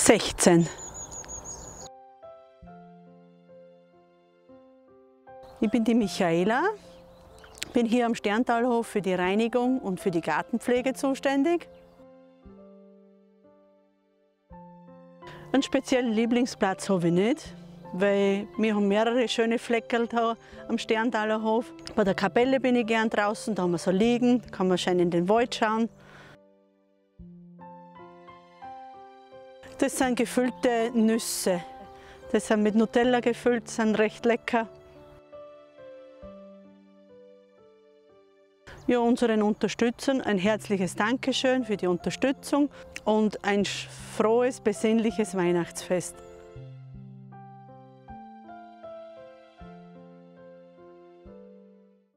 16. Ich bin die Michaela, bin hier am Sterntalhof für die Reinigung und für die Gartenpflege zuständig. Einen speziellen Lieblingsplatz habe ich nicht, weil wir haben mehrere schöne Fleckerl da am Sterntalhof. Bei der Kapelle bin ich gern draußen, da haben wir so liegen, da kann man schön in den Wald schauen. Das sind gefüllte Nüsse. Das sind mit Nutella gefüllt, sind recht lecker. Ja, unseren Unterstützern ein herzliches Dankeschön für die Unterstützung und ein frohes, besinnliches Weihnachtsfest.